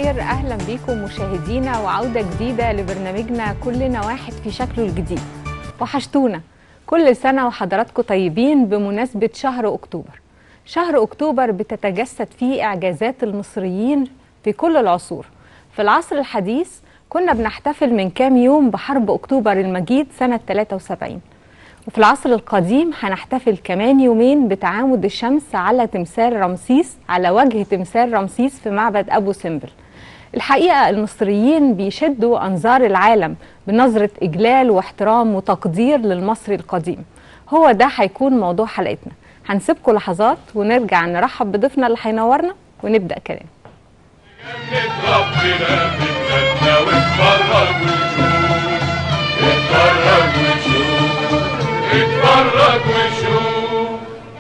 الخير، أهلا بكم مشاهدينا وعودة جديدة لبرنامجنا كلنا واحد في شكله الجديد. وحشتونا كل سنة وحضراتكم طيبين بمناسبة شهر أكتوبر. شهر أكتوبر بتتجسد فيه إعجازات المصريين في كل العصور. في العصر الحديث كنا بنحتفل من كام يوم بحرب أكتوبر المجيد سنة 73، وفي العصر القديم هنحتفل كمان يومين بتعامد الشمس على تمثال رمسيس، على وجه تمثال رمسيس في معبد أبو سمبل. الحقيقة المصريين بيشدوا أنظار العالم بنظرة إجلال واحترام وتقدير للمصري القديم. هو ده هيكون موضوع حلقتنا. هنسيبكم لحظات ونرجع نرحب بضيفنا اللي هينورنا ونبدأ كلام. اتفرج وشوف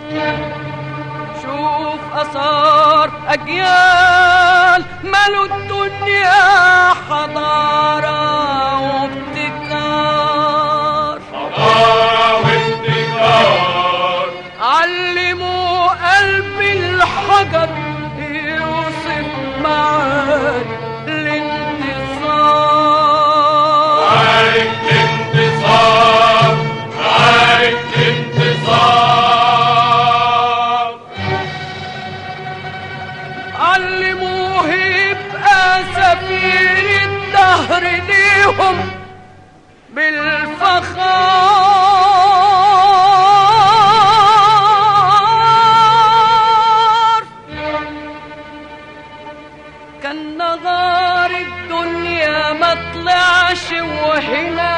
آثار أجيال مالوا الدنيا حضارة وابتكار، علموا قلب الحجر يوصف معاني الانتصار. علموه يبقى سفير الدهر ليهم بالفخار. كان نهار الدنيا ما طلعش وهنا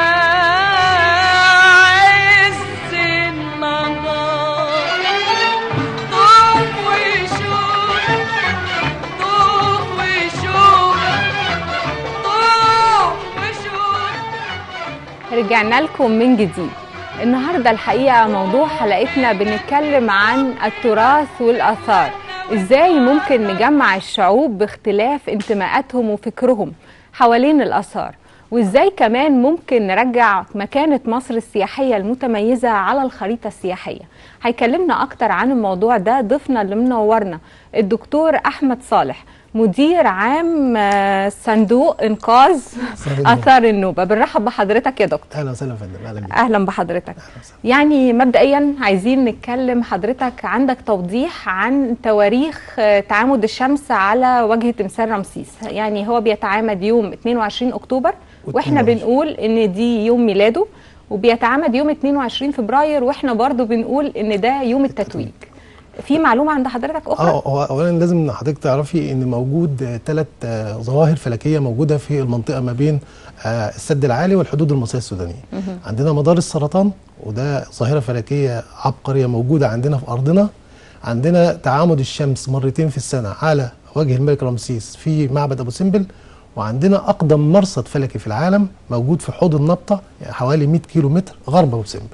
رجعنا لكم من جديد. النهاردة الحقيقة موضوع حلقتنا بنتكلم عن التراث والآثار. إزاي ممكن نجمع الشعوب باختلاف انتماءاتهم وفكرهم حوالين الآثار، وإزاي كمان ممكن نرجع مكانة مصر السياحية المتميزة على الخريطة السياحية. هيكلمنا أكتر عن الموضوع ده ضيفنا اللي منورنا الدكتور أحمد صالح، مدير عام صندوق إنقاذ آثار النوبة. بنرحب بحضرتك يا دكتور. أهلا وسهلا يا فندم. أهلا بك. أهلا بحضرتك. يعني مبدئيا عايزين نتكلم، حضرتك عندك توضيح عن تواريخ تعامد الشمس على وجه تمثال رمسيس. يعني هو بيتعامد يوم 22 أكتوبر وإحنا بنقول إن دي يوم ميلاده، وبيتعامد يوم 22 فبراير وإحنا برضو بنقول إن ده يوم التتويج. في معلومه عند حضرتك اخرى؟ هو اولا لازم حضرتك تعرفي ان موجود 3 ظواهر فلكيه موجوده في المنطقه ما بين السد العالي والحدود المصريه السودانيه. عندنا مدار السرطان، وده ظاهره فلكيه عبقريه موجوده عندنا في ارضنا. عندنا تعامد الشمس مرتين في السنه على وجه الملك رمسيس في معبد ابو سمبل، وعندنا اقدم مرصد فلكي في العالم موجود في حوض النبطه حوالي 100 كيلو متر غرب ابو سمبل.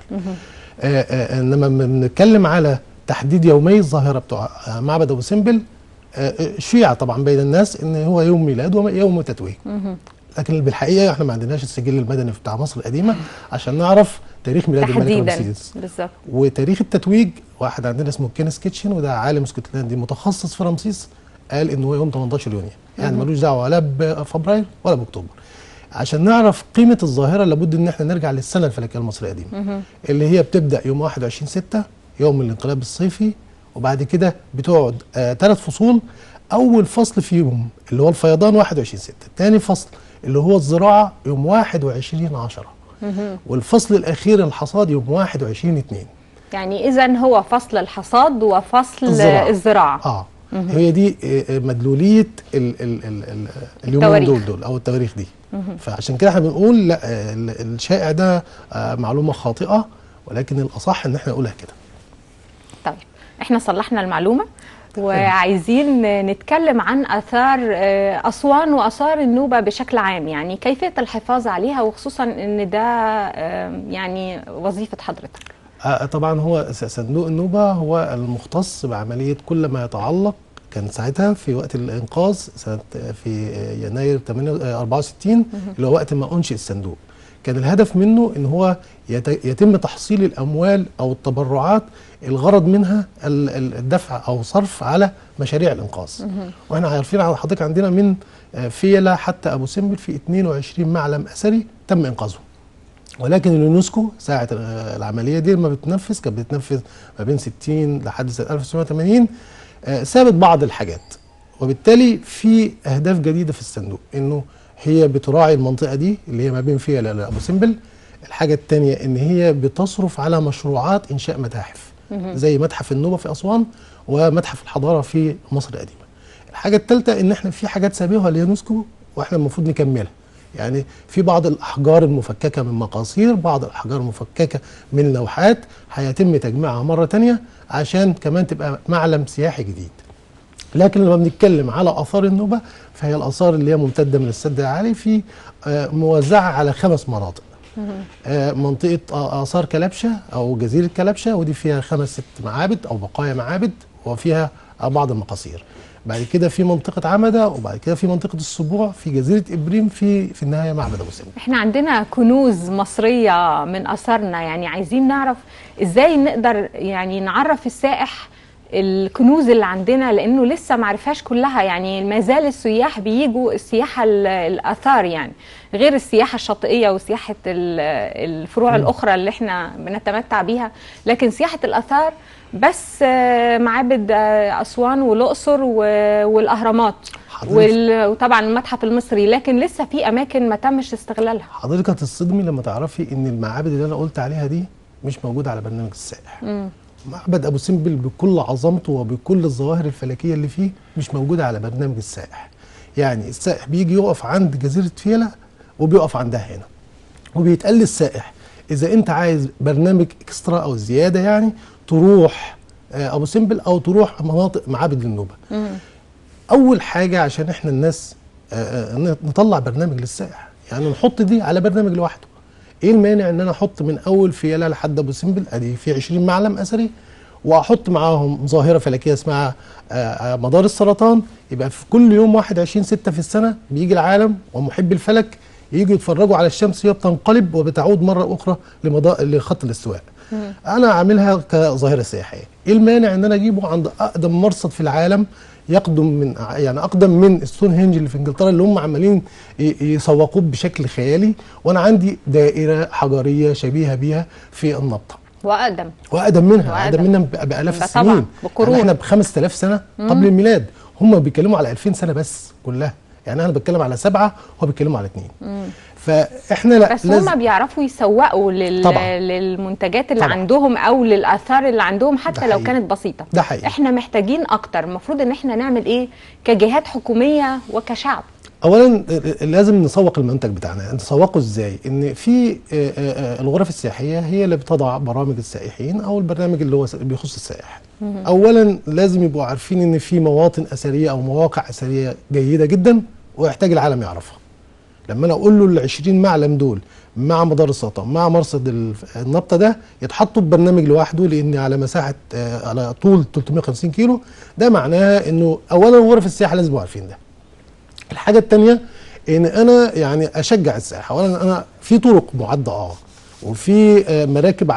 انما بنتكلم على تحديد يومي الظاهره بتوع معبد ابو سمبل، شيعة طبعا بين الناس ان هو يوم ميلاد ويوم تتويج، لكن بالحقيقه احنا ما عندناش السجل المدني بتاع مصر القديمه عشان نعرف تاريخ ميلاد الملك رمسيس بالظبط. وتاريخ التتويج واحد عندنا اسمه كينيس كيتشن، وده عالم اسكتلندي متخصص في رمسيس، قال ان هو يوم 18 يونيو، يعني ملوش دعوه ولا بفبراير ولا باكتوبر. عشان نعرف قيمه الظاهره لابد ان احنا نرجع للسنه الفلكيه المصريه القديمه اللي هي بتبدا يوم 21/6 يوم الانقلاب الصيفي، وبعد كده بتقعد 3 فصول. اول فصل فيهم اللي هو الفيضان 21/6، ثاني فصل اللي هو الزراعه يوم 21/10، والفصل الاخير الحصاد يوم 21/2. يعني اذا هو فصل الحصاد وفصل الزراعه. هي دي مدلوليه اليومين دول او التواريخ دي. فعشان كده احنا بنقول لا، الشائع ده معلومه خاطئه، ولكن الاصح ان احنا نقولها كده. طيب احنا صلحنا المعلومه وعايزين نتكلم عن آثار أسوان وآثار النوبة بشكل عام، يعني كيفية الحفاظ عليها، وخصوصا ان ده يعني وظيفة حضرتك. طبعا هو صندوق النوبة هو المختص بعملية كل ما يتعلق، كان ساعتها في وقت الإنقاذ في يناير 64 اللي هو وقت ما أنشئ الصندوق، كان الهدف منه ان هو يتم تحصيل الاموال او التبرعات الغرض منها الدفع او صرف على مشاريع الانقاذ. واحنا عارفين على حضرتك عندنا من فيلة حتى ابو سمبل في 22 معلم اثري تم انقاذهم. ولكن اليونسكو ساعه العمليه دي لما بتنفذ كانت بتنفذ ما بين 60 لحد سنه 1980 سابت بعض الحاجات، وبالتالي في اهداف جديده في الصندوق انه هي بتراعي المنطقه دي اللي هي ما بين فيلة لابو سمبل. الحاجه الثانيه ان هي بتصرف على مشروعات انشاء متاحف زي متحف النوبه في اسوان ومتحف الحضاره في مصر القديمه. الحاجه الثالثه ان احنا في حاجات سابقها اليونسكو واحنا المفروض نكملها، يعني في بعض الاحجار المفككه من مقاصير، بعض الاحجار المفككه من لوحات هيتم تجميعها مره ثانيه عشان كمان تبقى معلم سياحي جديد. لكن لما بنتكلم على اثار النوبه فهي الاثار اللي هي ممتده من السد العالي في موزعه على 5 مناطق. منطقه اثار كلبشه او جزيره كلبشه، ودي فيها 5 6 معابد او بقايا معابد وفيها بعض المقاصير. بعد كده في منطقه عمده، وبعد كده في منطقه السبوع، في جزيره ابريم، في النهايه معبد ابو سمبل. احنا عندنا كنوز مصريه من اثارنا، يعني عايزين نعرف ازاي نقدر يعني نعرف السائح الكنوز اللي عندنا، لانه لسه ما عرفهاش كلها. يعني ما زال السياح بيجوا السياحه الاثار، يعني غير السياحه الشاطئيه وسياحه الفروع الاخرى اللي احنا بنتمتع بيها، لكن سياحه الاثار بس معابد اسوان والاقصر والاهرامات وطبعا المتحف المصري، لكن لسه في اماكن ما تمش استغلالها. حضرتك هتتصدمي لما تعرفي ان المعابد اللي انا قلت عليها دي مش موجوده على برنامج السائح. معبد ابو سمبل بكل عظمته وبكل الظواهر الفلكيه اللي فيه مش موجوده على برنامج السائح. يعني السائح بيجي يقف عند جزيره فيلة وبيقف عندها هنا، وبيتقال للسائح اذا انت عايز برنامج اكسترا او زياده يعني تروح ابو سمبل او تروح مناطق معابد النوبه. اول حاجه عشان احنا الناس نطلع برنامج للسائح، يعني نحط دي على برنامج لوحده. ايه المانع ان انا احط من اول فيلة لحد ابو سمبل ادي في 20 معلم اثري، واحط معاهم ظاهره فلكيه اسمها مدار السرطان، يبقى في كل يوم 21/6 في السنه بيجي العالم ومحبي الفلك ييجوا يتفرجوا على الشمس وهي بتنقلب وبتعود مره اخرى لخط الاستواء. انا عاملها كظاهره سياحيه. ايه المانع ان انا اجيبه عند اقدم مرصد في العالم اقدم من ستون هنج اللي في انجلترا اللي هم عمالين يسوقوه بشكل خيالي، وانا عندي دائره حجريه شبيهه بيها في النبطه واقدم منها بالاف السنين. يعني احنا ب 5000 سنه قبل الميلاد، هم بيتكلموا على 2000 سنه بس كلها. يعني انا بتكلم على 7 هو بيتكلموا على 2. فاحنا بس هم بيعرفوا يسوقوا للمنتجات اللي عندهم او للاثار اللي عندهم حتى لو كانت بسيطه. ده حقيقي. احنا محتاجين اكتر. المفروض ان احنا نعمل ايه كجهات حكوميه وكشعب؟ اولا لازم نسوق المنتج بتاعنا. نسوقه ازاي؟ ان في الغرف السياحيه هي اللي بتضع برامج السائحين او البرنامج اللي هو بيخص السائح. اولا لازم يبقوا عارفين ان في مواطن اثريه او مواقع اثريه جيده جدا ويحتاج العالم يعرفها. لما انا اقول له ال 20 معلم دول مع مدار السرطان مع مرصد النبطه ده يتحطوا ببرنامج لوحده، لان على مساحه على طول 350 كيلو، ده معناها انه اولا غرف السياحه لازم يبقوا عارفين ده. الحاجه الثانيه ان انا يعني اشجع السياحه. اولا انا في طرق معده وفي مراكب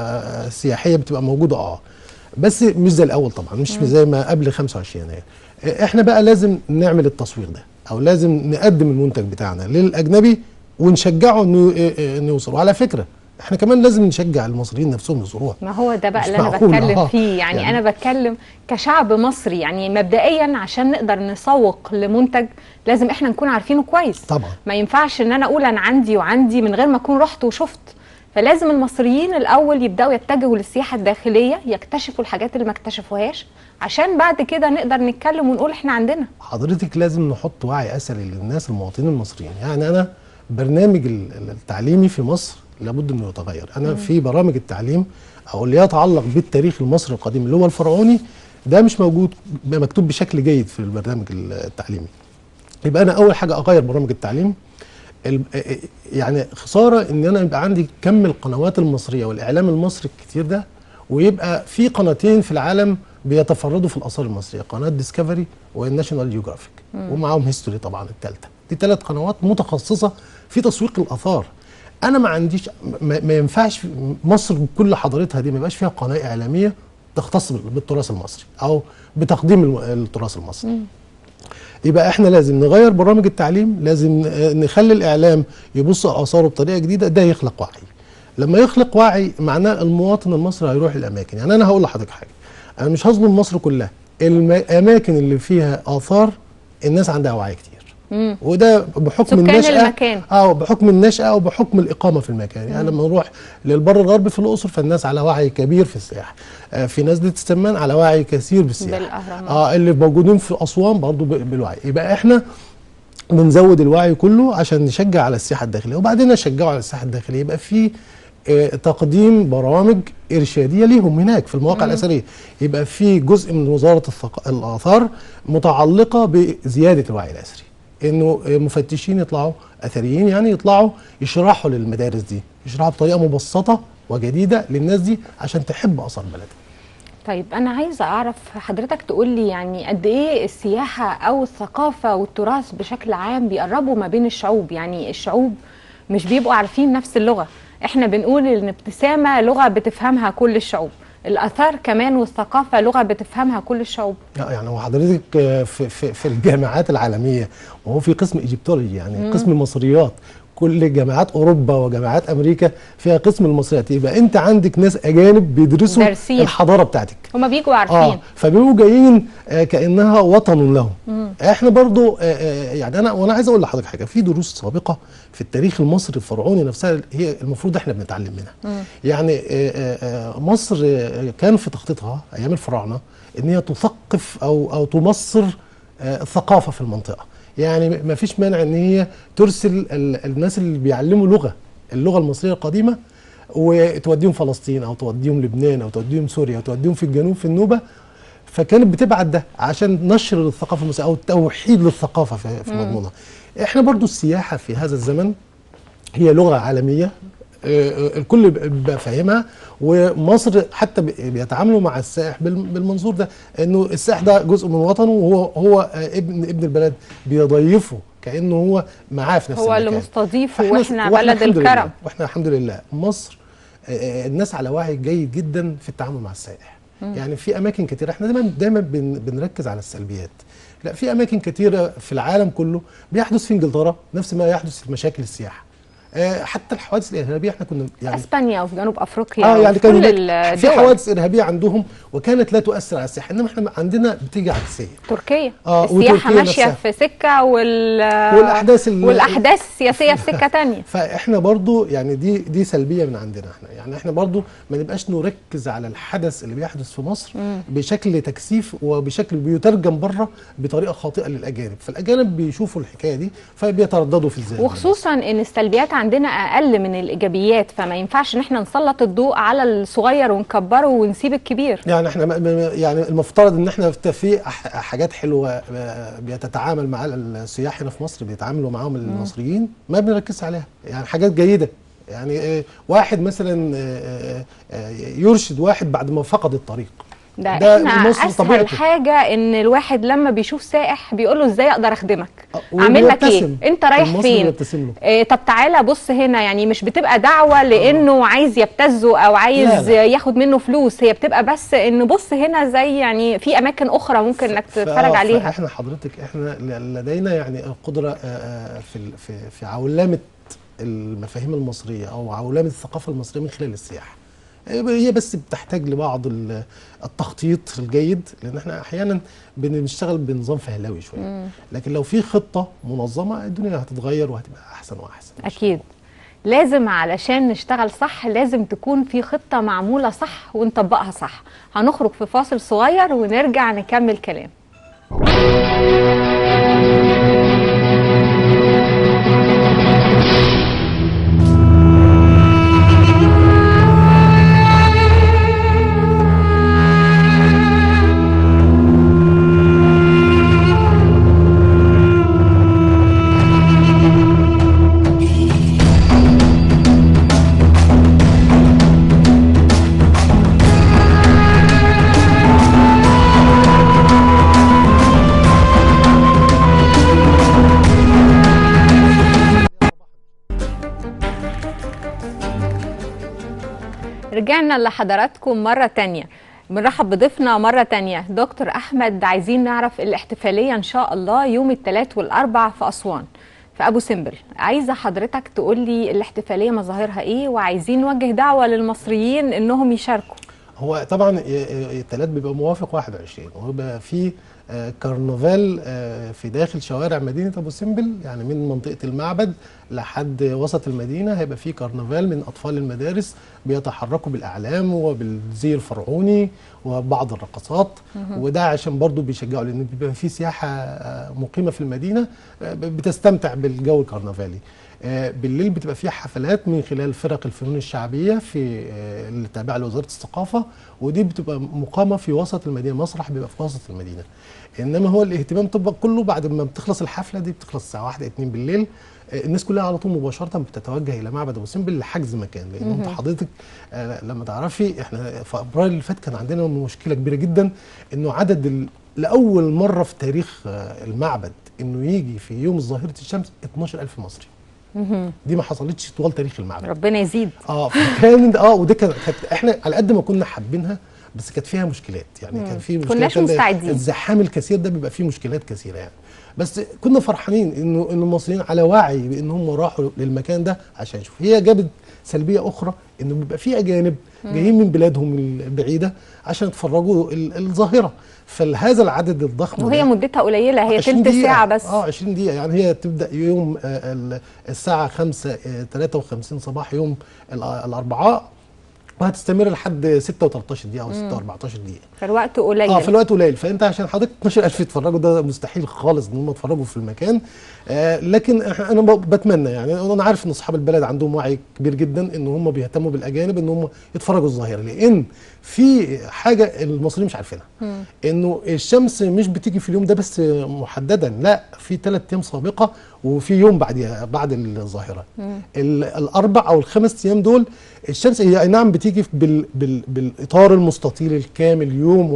سياحيه بتبقى موجوده بس مش زي الاول طبعا، مش زي ما قبل 25 يناير. احنا بقى لازم نعمل التصوير ده، او لازم نقدم المنتج بتاعنا للاجنبي ونشجعه انه يوصل. وعلى فكره احنا كمان لازم نشجع المصريين نفسهم يزوروها. ما هو ده بقى اللي انا بتكلم فيه. يعني انا بتكلم كشعب مصري. يعني مبدئيا عشان نقدر نسوق لمنتج لازم احنا نكون عارفينه كويس. طبعا ما ينفعش ان انا اقول انا عندي وعندي من غير ما اكون رحت وشفت. فلازم المصريين الاول يبداوا يتجهوا للسياحه الداخليه، يكتشفوا الحاجات اللي ما اكتشفوهاش، عشان بعد كده نقدر نتكلم ونقول احنا عندنا. حضرتك لازم نحط وعي اثري للناس المواطنين المصريين. يعني انا برنامج التعليمي في مصر لابد انه يتغير. انا في برامج التعليم او اللي يتعلق بالتاريخ المصري القديم اللي هو الفرعوني ده مش موجود، مكتوب بشكل جيد في البرنامج التعليمي. يبقى انا اول حاجه اغير برامج التعليم. يعني خساره ان انا يبقى عندي كم القنوات المصريه والاعلام المصري الكتير ده ويبقى في قناتين في العالم بيتفردوا في الاثار المصريه، قناه ديسكفري والناشونال جيوغرافيك ومعاهم هيستوري طبعا الثالثه. دي 3 قنوات متخصصه في تسويق الاثار. انا ما عنديش، ما ينفعش مصر بكل حضارتها دي ما يبقاش فيها قناه اعلاميه تختص بالتراث المصري او بتقديم التراث المصري. يبقى احنا لازم نغير برامج التعليم، لازم نخلي الاعلام يبص على اثاره بطريقه جديده، ده يخلق وعي. لما يخلق وعي معناه المواطن المصري هيروح الاماكن. يعني انا هقول لحضرتك حاجه، انا مش هظلم مصر كلها، الاماكن اللي فيها اثار الناس عندها وعي كتير، وده بحكم النشأة بحكم النشأة وبحكم الإقامة في المكان. يعني لما نروح للبر الغربي في الأقصر فالناس على وعي كبير في السياحة، في نزلة السمان على وعي كثير بالسياحة، اللي موجودين في أسوان برضو بالوعي. يبقى احنا بنزود الوعي كله عشان نشجع على السياحة الداخلية، وبعدين نشجعوا على السياحة الداخلية يبقى في تقديم برامج إرشادية ليهم هناك في المواقع الأثرية، يبقى في جزء من وزارة الآثار متعلقة بزيادة الوعي الأثري، انه مفتشين يطلعوا اثريين، يعني يطلعوا يشرحوا للمدارس دي، يشرحوا بطريقه مبسطه وجديده للناس دي عشان تحب اثار بلدها. طيب انا عايزه اعرف حضرتك تقول لي يعني قد ايه السياحه او الثقافه والتراث بشكل عام بيقربوا ما بين الشعوب؟ يعني الشعوب مش بيبقوا عارفين نفس اللغه، احنا بنقول ان الابتسامه لغه بتفهمها كل الشعوب، الاثار كمان والثقافه لغه بتفهمها كل الشعوب. يعني هو حضرتك في الجامعات العالميه وهو في قسم ايجيبتولوجي، يعني قسم المصريات، كل جامعات اوروبا وجامعات امريكا فيها قسم المصريات، يبقى انت عندك ناس اجانب بيدرسوا درسين الحضاره بتاعتك، هما بيجوا عارفين فبيبقوا جايين كانها وطن لهم. احنا برضو يعني انا عايز اقول لحضرتك حاجه، في دروس سابقه في التاريخ المصري الفرعوني نفسها هي المفروض احنا بنتعلم منها. يعني مصر كان في تخطيطها ايام الفراعنه ان هي تثقف او تمصر الثقافه في المنطقه. يعني ما فيش مانع ان هي ترسل الناس اللي بيعلموا اللغه المصريه القديمه وتوديهم فلسطين او توديهم لبنان او توديهم سوريا او توديهم في الجنوب في النوبه، فكانت بتبعت ده عشان نشر الثقافه المصريه او توحيد للثقافه في مضمونها. احنا برضو السياحه في هذا الزمن هي لغه عالميه الكل بيبقى فاهمها، ومصر حتى بيتعاملوا مع السائح بالمنظور ده، انه السائح ده جزء من وطنه وهو ابن البلد، بيضيفه كانه هو معاه في نفس المكان، هو اللي مستضيفه، واحنا بلد الكرم. واحنا الحمد لله مصر الناس على وعي جيد جدا في التعامل مع السائح. يعني في اماكن كتير احنا دايما بنركز على السلبيات، لا في اماكن كتيره في العالم كله بيحدث في انجلترا نفس ما يحدث في مشاكل السياحه. حتى الحوادث الارهابيه احنا كنا يعني اسبانيا وفي جنوب افريقيا يعني كل في حوادث ارهابيه عندهم وكانت لا تؤثر على السياحه، انما احنا عندنا بتيجي عكسيه. تركيا السياحه ماشيه في سكه والاحداث السياسيه في سكه ثانيه. فاحنا برضو يعني دي سلبيه من عندنا احنا، يعني احنا برضو ما نبقاش نركز على الحدث اللي بيحدث في مصر بشكل تكثيف وبشكل بيترجم بره بطريقه خاطئه للاجانب، فالاجانب بيشوفوا الحكايه دي فبيترددوا في الذهن، وخصوصا ان السلبيات عندنا اقل من الايجابيات، فما ينفعش ان احنا نسلط الضوء على الصغير ونكبره ونسيب الكبير. يعني احنا يعني المفترض ان احنا في حاجات حلوه بيتعامل مع السياح هنا في مصر، بيتعاملوا معاهم المصريين ما بنركز عليها، يعني حاجات جيده. يعني واحد مثلا يرشد واحد بعد ما فقد الطريق، ده احنا اسهل حاجه ان الواحد لما بيشوف سائح بيقول له ازاي اقدر اخدمك، اعمل لك ايه، انت رايح فين، طب تعالى بص هنا. يعني مش بتبقى دعوه لانه عايز يبتزه او عايز لا. ياخد منه فلوس، هي بتبقى بس انه بص هنا زي يعني في اماكن اخرى ممكن انك تتفرج عليها. احنا حضرتك احنا لدينا يعني القدره في عولمه المفاهيم المصريه او عولمه الثقافه المصريه من خلال السياحه. هي بس بتحتاج لبعض التخطيط الجيد، لان احنا احيانا بنشتغل بنظام فهلوي شويه، لكن لو في خطه منظمه الدنيا هتتغير وهتبقى احسن واحسن. اكيد لازم علشان نشتغل صح لازم تكون في خطه معموله صح ونطبقها صح. هنخرج في فاصل صغير ونرجع نكمل كلام. رجعنا لحضراتكم مرة تانية، بنرحب بضيفنا مرة تانية دكتور أحمد. عايزين نعرف الاحتفالية إن شاء الله يوم الثلاث والأربع في أسوان في أبو سمبل. عايزة حضرتك تقولي الاحتفالية مظاهرها إيه، وعايزين نوجه دعوة للمصريين إنهم يشاركوا. هو طبعا الثلاث بيبقى موافق 21 ويبقى في كرنفال في داخل شوارع مدينة أبو سمبل، يعني من منطقة المعبد لحد وسط المدينة هيبقى في كرنفال من أطفال المدارس بيتحركوا بالأعلام وبالزي الفرعوني وبعض الرقصات، وده عشان برضو بيشجعوا، لأن بيبقى في سياحة مقيمة في المدينة بتستمتع بالجو الكرنفالي. بالليل بتبقى فيها حفلات من خلال فرق الفنون الشعبيه في اللي تابعه لوزاره الثقافه، ودي بتبقى مقامه في وسط المدينه، مسرح بيبقى في وسط المدينه. انما هو الاهتمام طبعا كله بعد ما بتخلص الحفله دي، بتخلص الساعه 1 2 بالليل، الناس كلها على طول مباشره بتتوجه الى معبد ابو سمبل لحجز مكان. لان انت حضرتك لما تعرفي احنا في ابريل اللي فات كان عندنا مشكله كبيره جدا، انه عدد لاول مره في تاريخ المعبد انه يجي في يوم ظاهره الشمس 12000 مصري. دي ما حصلتش طوال تاريخ المعبد. ربنا يزيد. فكان ودي كانت احنا على قد ما كنا حابينها بس كانت فيها مشكلات، يعني كان في مشكلات، كناش مستعدين. الزحام الكثير ده بيبقى فيه مشكلات كثيره يعني. بس كنا فرحانين انه المصريين على وعي بان هم راحوا للمكان ده عشان يشوفوا. هي جابت سلبيه اخرى، انه بيبقى في اجانب جايين من بلادهم البعيده عشان يتفرجوا الظاهره، فهذا العدد الضخم وهي مدتها قليله، هي تلت ساعه بس. 20 دقيقه، يعني هي تبدا يوم الساعه 5:53 صباح يوم الاربعاء، وهتستمر لحد 6 و13 دقيقه او 6 و14 دقيقه. فالوقت قليل. في الوقت قليل، فانت عشان حضرتك 12000 يتفرجوا ده مستحيل خالص ان هم يتفرجوا في المكان. لكن انا بتمنى، يعني انا عارف ان اصحاب البلد عندهم وعي كبير جدا ان هم بيهتموا بالاجانب ان هم يتفرجوا الظاهره، لان في حاجه المصريين مش عارفينها، انه الشمس مش بتيجي في اليوم ده بس محددا، لا، في 3 ايام سابقه وفي يوم بعدها بعد الظاهره. الاربع او الخمس ايام دول الشمس هي اي نعم بتيجي بالاطار المستطيل الكامل يوم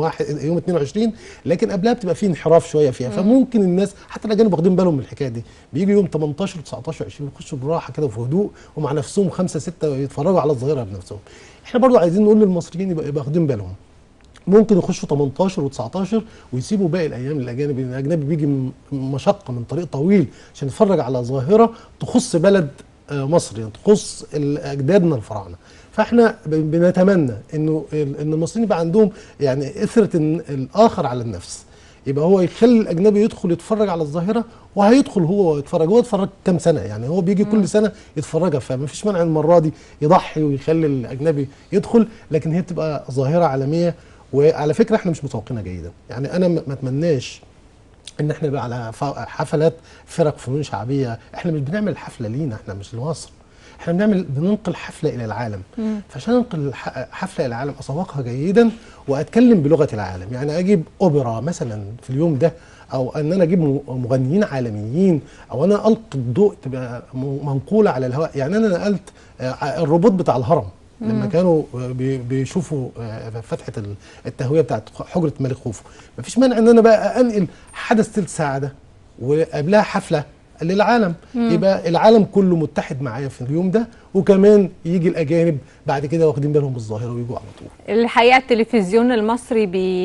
22، لكن قبلها بتبقى فيه انحراف شويه فيها، فممكن الناس حتى الاجانب واخدين بالهم من الحكايه دي، بيجي يوم 18 و19 و20 يخشوا براحه كده وفي هدوء ومع نفسهم 5 6 يتفرجوا على الظاهره بنفسهم. احنا برضو عايزين نقول للمصريين يبقى واخدين بالهم، ممكن يخشوا 18 و19 ويسيبوا باقي الايام للاجانب، لان الاجنبي بيجي مشقه من طريق طويل عشان يتفرج على ظاهره تخص بلد مصر، يعني تخص اجدادنا الفراعنه. فاحنا بنتمنى انه المصريين يبقى عندهم يعني اثره الاخر على النفس، يبقى هو يخلي الاجنبي يدخل يتفرج على الظاهره، وهيدخل هو يتفرج كام سنه، يعني هو بيجي كل سنه يتفرجها، فما فيش مانع المره دي يضحي ويخلي الاجنبي يدخل، لكن هي بتبقى ظاهره عالميه. وعلى فكره احنا مش متوقعينها جيدا، يعني انا ما اتمناش ان احنا نبقى على حفلات فرق فنون شعبيه، احنا مش بنعمل حفله لينا، احنا مش لمصر، احنا بننقل حفله الى العالم. فعشان انقل حفله الى العالم اسوقها جيدا واتكلم بلغه العالم، يعني اجيب اوبرا مثلا في اليوم ده، او ان انا اجيب مغنيين عالميين، او انا القي الضوء تبقى منقوله على الهواء. يعني انا نقلت الروبوت بتاع الهرم لما كانوا بيشوفوا فتحه التهويه بتاعت حجره الملك خوفو، مفيش مانع ان انا بقى انقل حدث تلت ساعه ده وقبلها حفله للعالم، يبقى العالم كله متحد معايا في اليوم ده، وكمان يجي الاجانب بعد كده واخدين بالهم بالظاهره ويجوا على طول. الحقيقه التلفزيون المصري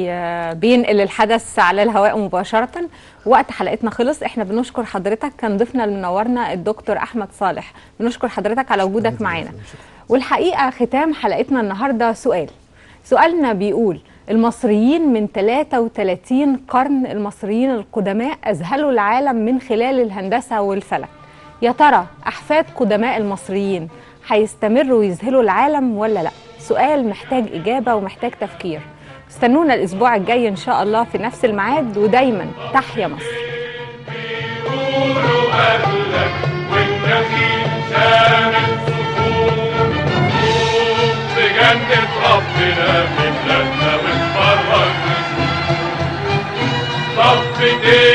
بينقل الحدث على الهواء مباشره. وقت حلقتنا خلص، احنا بنشكر حضرتك، كان ضيفنا اللي منورنا الدكتور احمد صالح، بنشكر حضرتك على وجودك معانا. والحقيقه ختام حلقتنا النهارده سؤالنا بيقول: المصريين من 33 قرن، المصريين القدماء أذهلوا العالم من خلال الهندسة والفلك. يا ترى أحفاد قدماء المصريين هيستمروا يذهلوا العالم ولا لا؟ سؤال محتاج إجابة ومحتاج تفكير. استنونا الأسبوع الجاي إن شاء الله في نفس الميعاد، ودايما تحيا مصر. جنة ربنا في بلادنا ونفرج طب